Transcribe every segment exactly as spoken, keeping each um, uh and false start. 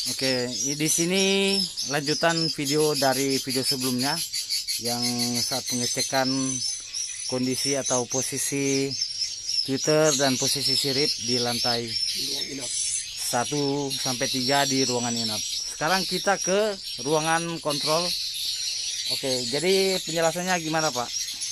Oke, di sini lanjutan video dari video sebelumnya yang saat pengecekan kondisi atau posisi Twitter dan posisi sirip di lantai satu sampai tiga di ruangan inap. Sekarang kita ke ruangan kontrol. Oke, jadi penjelasannya gimana, Pak?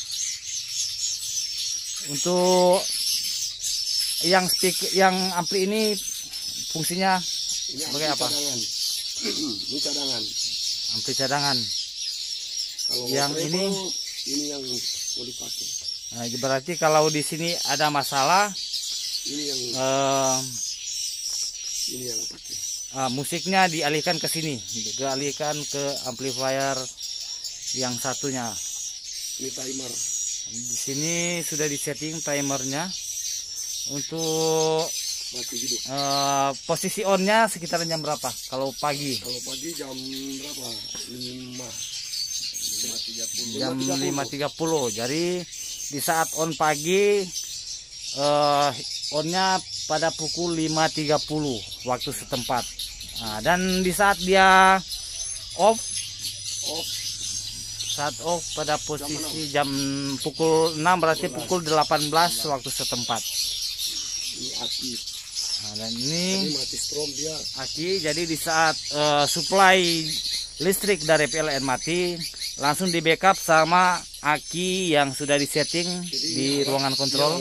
Untuk yang speak yang ampli ini fungsinya ini sebagai apa? Cadangan. Ini cadangan. Ampli cadangan. Kalau yang ini ini yang mau dipakai. Nah, berarti kalau di sini ada masalah, ini yang eh, ini yang pakai. Uh, musiknya dialihkan ke sini, dialihkan ke amplifier yang satunya. Ini timer. Di sini sudah disetting timernya untuk mati hidup. Uh, posisi onnya sekitar jam berapa? Kalau pagi? Kalau pagi jam berapa? lima. lima tiga puluh. Jam lima tiga puluh. Jadi di saat on pagi, uh, onnya pada pukul lima tiga puluh waktu setempat. Nah, dan di saat dia off, off, saat off pada posisi jam pukul enam, berarti pukul delapan belas waktu setempat. Ini aki. Nah, dan ini jadi mati strom dia. Aki. Jadi di saat uh, supply listrik dari P L N mati, langsung di backup sama aki yang sudah disetting di ruangan kontrol.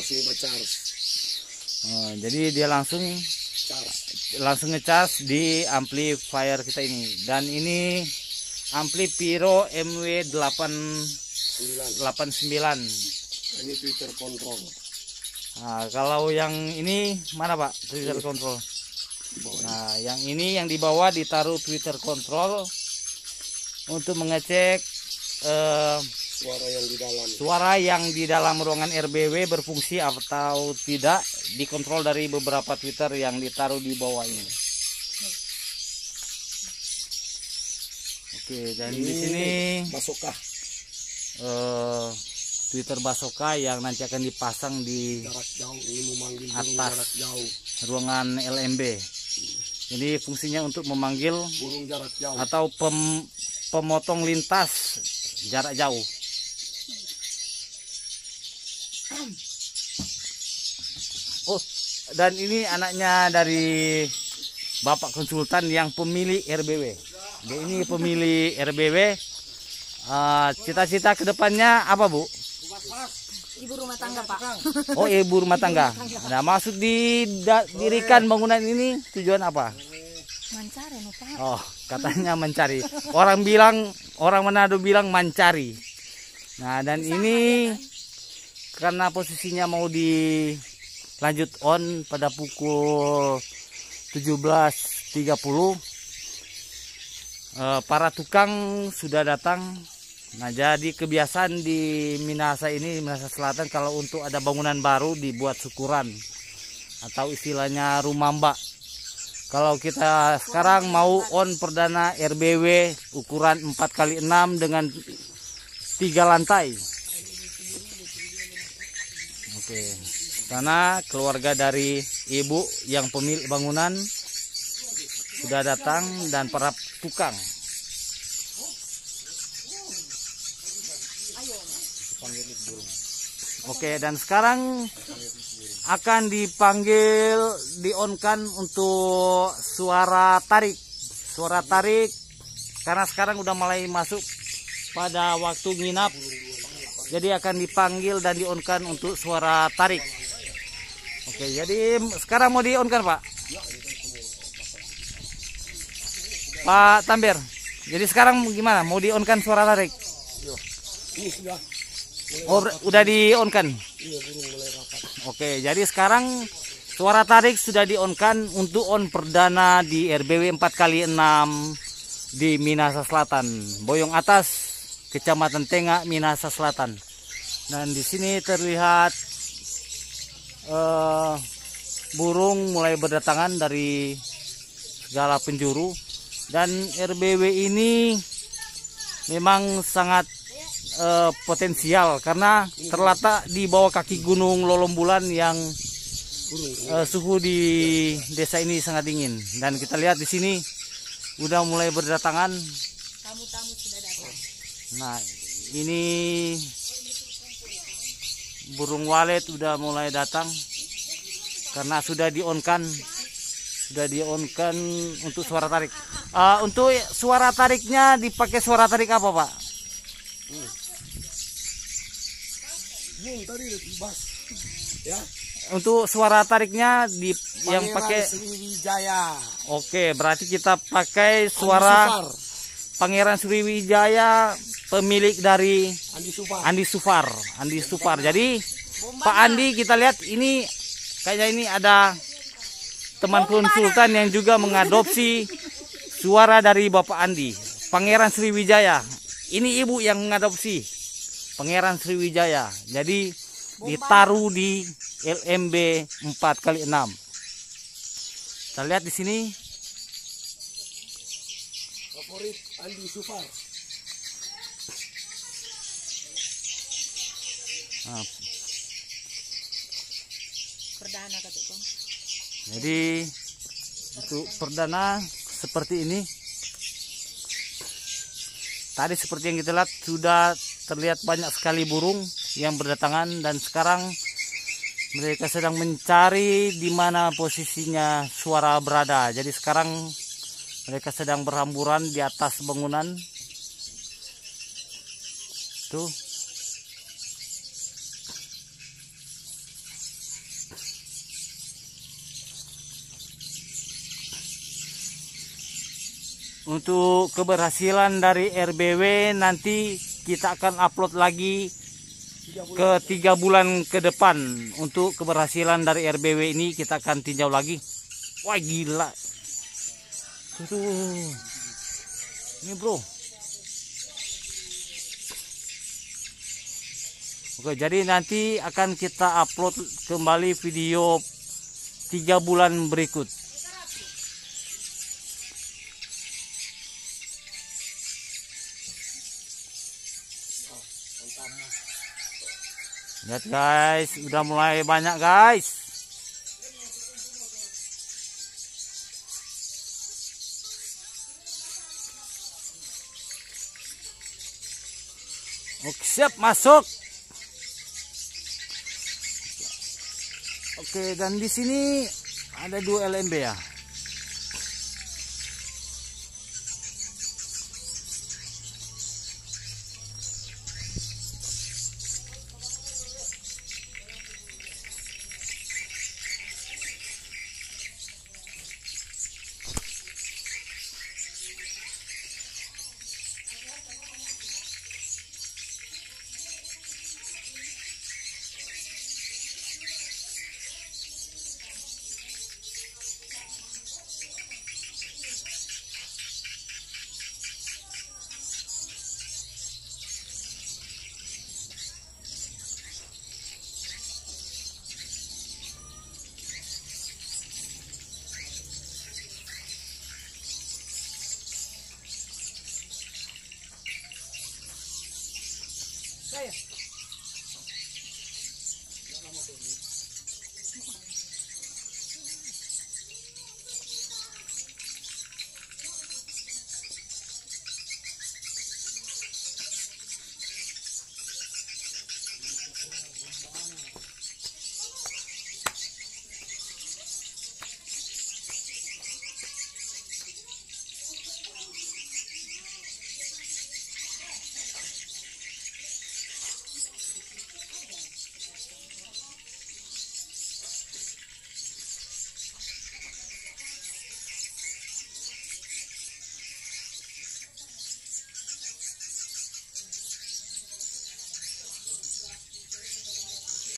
Uh, jadi dia langsung charge. langsung ngecas di amplifier kita ini. Dan ini ampli Pyro M W delapan delapan sembilan. Ini Twitter control. Nah, kalau yang ini mana, Pak? Twitter control. Nah, yang ini yang di bawah ditaruh Twitter control untuk mengecek eh, suara yang di dalam. Suara yang di dalam ruangan R B W berfungsi atau tidak, dikontrol dari beberapa Twitter yang ditaruh di bawah ini. Oke, dan ini di sini Basoka. Eh, Twitter Basoka yang nanti akan dipasang di jarak jauh, ini memanggil atas jarak jauh. Ruangan L M B. Jadi fungsinya untuk memanggil burung jarak jauh atau pem, pemotong lintas jarak jauh. Oh, dan ini anaknya dari Bapak konsultan yang pemilik R B W. Dia ini pemilik R B W. Cita-cita uh, kedepannya apa, Bu? Ibu rumah tangga, Pak. Oh, ibu rumah tangga. Nah, maksud didirikan bangunan ini tujuan apa? Mencari, Pak. Oh, katanya mencari. Orang bilang, orang Manado bilang mencari. Nah, dan ini karena posisinya mau dilanjut on pada pukul tujuh belas tiga puluh. Eh, para tukang sudah datang. Nah, jadi kebiasaan di Minahasa ini, Minahasa Selatan, kalau untuk ada bangunan baru dibuat syukuran atau istilahnya rumah mbak. Kalau kita sekarang mau on perdana R B W ukuran empat kali enam dengan tiga lantai. Oke, karena keluarga dari ibu yang pemilik bangunan sudah datang dan para tukang. Oke, dan sekarang akan dipanggil, di-on-kan untuk suara tarik. Suara tarik karena sekarang udah mulai masuk pada waktu nginap. Jadi akan dipanggil dan di-on-kan untuk suara tarik. Oke, jadi sekarang mau di-on-kan, Pak? Pak Tamber. Jadi sekarang gimana? Mau di-on-kan suara tarik? Ini sudah. Oh, udah di-on-kan? Iya, burung mulai rapat. Oke, jadi sekarang suara tarik sudah di-on-kan untuk on perdana di R B W empat kali enam di Minahasa Selatan, Boyong Atas, Kecamatan Tengah, Minahasa Selatan. Dan di sini terlihat uh, burung mulai berdatangan dari segala penjuru. Dan R B W ini memang sangat Uh, potensial karena terletak di bawah kaki gunung Lolombulan yang uh, suhu di desa ini sangat dingin. Dan kita lihat di sini udah mulai berdatangan. Tamu-tamu sudah datang. Nah, ini burung walet udah mulai datang karena sudah di-on-kan. Sudah di-on-kan untuk suara tarik. Uh, untuk suara tariknya dipakai suara tarik apa, Pak? Hmm. Bung tadi bas. Ya. Untuk suara tariknya di yang Pangeran pakai Sriwijaya. Oke, berarti kita pakai suara Pangeran Sriwijaya, pemilik dari Andi Sufar. Andi Sufar. Andi Sufar. Jadi Pak Andi, kita lihat ini kayaknya ini ada teman konsultan yang juga mengadopsi suara dari Bapak Andi, Pangeran Sriwijaya. Ini ibu yang mengadopsi Pangeran Sriwijaya. Jadi ditaruh di L M B empat kali enam. Kita lihat di sini. Favorit Andi Sufar. Nah, Perdana kata Kong. jadi untuk perdana seperti ini. Tadi seperti yang kita lihat sudah terlihat banyak sekali burung yang berdatangan dan sekarang mereka sedang mencari di mana posisinya suara berada. Jadi sekarang mereka sedang berhamburan di atas bangunan. Tuh. Untuk keberhasilan dari R B W nanti kita akan upload lagi ke tiga bulan ke depan. Untuk keberhasilan dari R B W ini kita akan tinjau lagi. Wah gila. Tuh, tuh. Ini bro. Oke, jadi nanti akan kita upload kembali video tiga bulan berikut. Lihat guys, udah mulai banyak guys. Oke, siap masuk. Oke, dan di sini ada dua L M B ya. Saya.